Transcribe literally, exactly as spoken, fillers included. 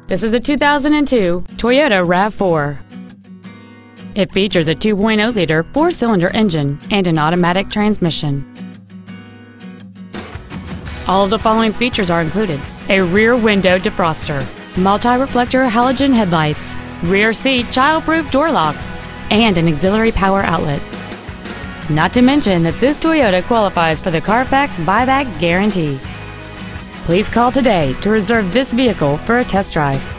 This is a two thousand two Toyota RAV four. It features a two point oh liter four-cylinder engine and an automatic transmission. All of the following features are included: a rear window defroster, multi-reflector halogen headlights, rear seat child-proof door locks, and an auxiliary power outlet. Not to mention that this Toyota qualifies for the Carfax buyback guarantee. Please call today to reserve this vehicle for a test drive.